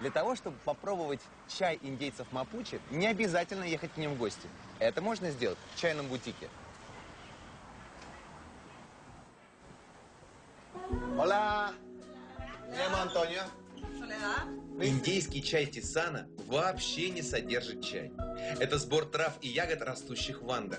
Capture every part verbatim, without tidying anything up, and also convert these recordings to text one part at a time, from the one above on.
Для того, чтобы попробовать чай индейцев Мапуче, не обязательно ехать к ним в гости. Это можно сделать в чайном бутике. Hola, me llamo Antonio. Индейский чай Тисана вообще не содержит чай. Это сбор трав и ягод, растущих в Андах.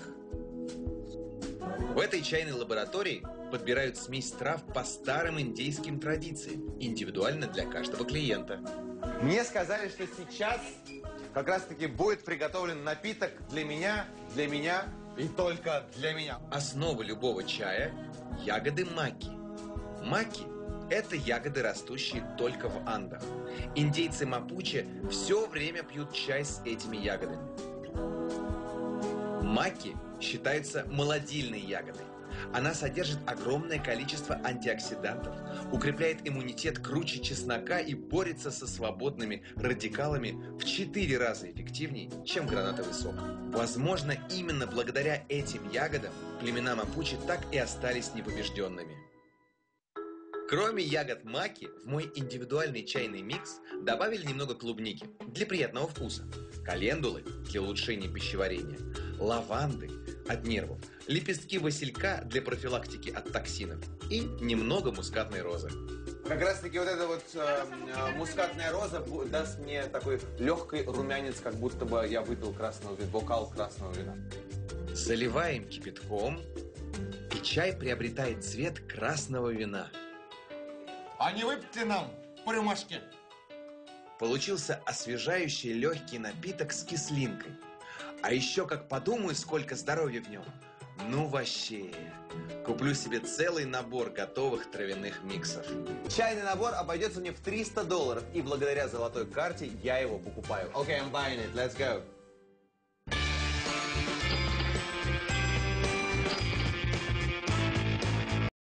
В этой чайной лаборатории подбирают смесь трав по старым индейским традициям, индивидуально для каждого клиента. Мне сказали, что сейчас как раз-таки будет приготовлен напиток для меня, для меня и только для меня. Основа любого чая – ягоды маки. Маки – это ягоды, растущие только в Андах. Индейцы Мапуче все время пьют чай с этими ягодами. Маки считается молодильной ягодой. Она содержит огромное количество антиоксидантов, укрепляет иммунитет круче чеснока и борется со свободными радикалами в четыре раза эффективнее, чем гранатовый сок. Возможно, именно благодаря этим ягодам племена Мапуче так и остались непобежденными. Кроме ягод маки, в мой индивидуальный чайный микс добавили немного клубники для приятного вкуса, календулы для улучшения пищеварения, лаванды от нервов, лепестки василька для профилактики от токсинов и немного мускатной розы. Как раз таки вот эта вот э, э, мускатная роза даст мне такой легкий румянец, как будто бы я выпил красного вина, бокал красного вина. Заливаем кипятком, и чай приобретает цвет красного вина. А не выпьте нам по рюмашке? Получился освежающий легкий напиток с кислинкой. А еще как подумаю, сколько здоровья в нем. Ну вообще, куплю себе целый набор готовых травяных миксов. Чайный набор обойдется мне в триста долларов, и благодаря золотой карте я его покупаю. Okay, I'm buying it. Let's go.